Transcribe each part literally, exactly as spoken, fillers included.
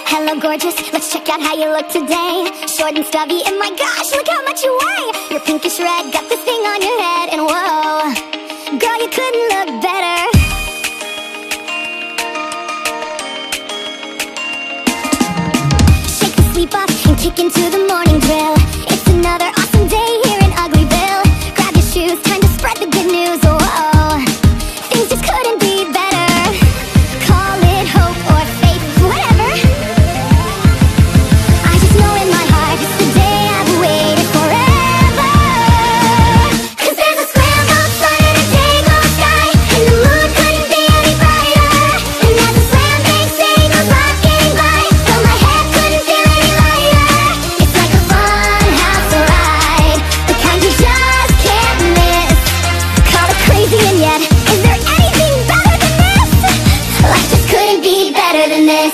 Hello gorgeous, let's check out how you look today. Short and stubby, and my gosh, look how much you weigh. You're pinkish red, got this thing on your head, and whoa, girl, you couldn't look better. Shake the sleep off and kick into the morning drill. It's another awesome day here in Uglydolls. Grab your shoes, time to spread the good news. Whoa, things just couldn't be better. Call it hope or faith, whatever. I just know in my heart it's the day I've waited forever. 'Cause there's a scrambled sun and a day-glow sky, and the moon couldn't be any brighter. And as the slam bang sing goes rocking by, though my head couldn't feel any lighter. It's like a fun house ride, the kind you just can't miss. Call it crazy, and yet is there anything better than this? Life just couldn't be better than this.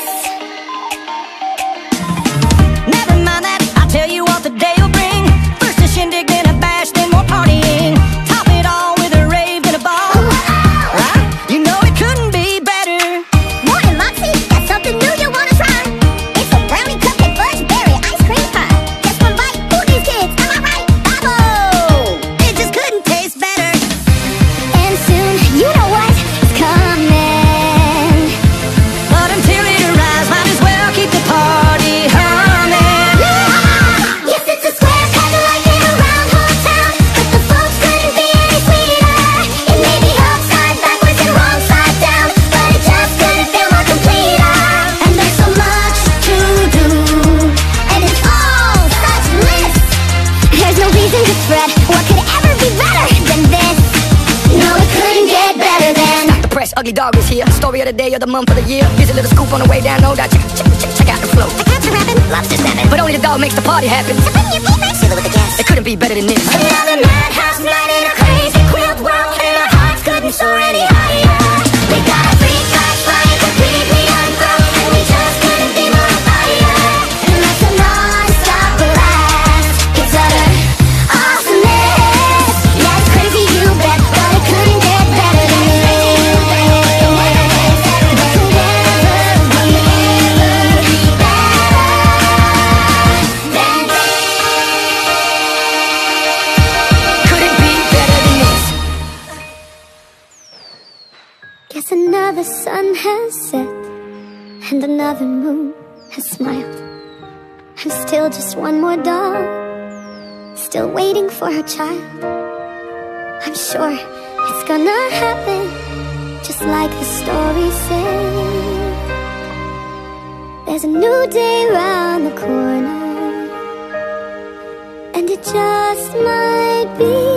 Never mind that, I'll tell you what the day will bring. First a shindig, then a bash, then more partying. Top it all with a rave and a ball. Right? You know it couldn't be better. Morning, Moxie, got something new you wanna try? It's a brownie cupcake fudge berry ice cream pie. Just one bite, who needs kids? Am I right? Bravo! It just couldn't taste better. And soon, you know what is coming. But until it arrives, might as well keep the party humming. Yes, it's a square cut like in a round hotel, but the folks couldn't be any sweeter. It may be upside backwards and wrong side down, but it just couldn't feel more complete. And there's so much to do, and it's all such bliss. There's no reason to fret. What could ever be better than this? No, it couldn't get better than. The press, Ugly Dog is here. Story of the day, of the month, of the year. Here's a little scoop on the way down. No doubt, check, check, check, check out the flow. The cats are rapping, lobster snapping, But only the dog makes the party happen. so bring your favorite chiller with the gas. It couldn't be better than this. Another madhouse night in a crazy quilt world, and our hearts couldn't soar any higher. We got a free flash flying completely ungrown, and we just couldn't be more on fire. And that's a non-stop blast. It's utter awesomeness. Yeah, it's crazy, you bet, but it couldn't get better than this. But could ever be better than this? Couldn't be better than this. Guess another sun has set, and another moon has smiled. I'm still just one more dog, still waiting for her child. I'm sure it's gonna happen, just like the story said. There's a new day round the corner, and it just might be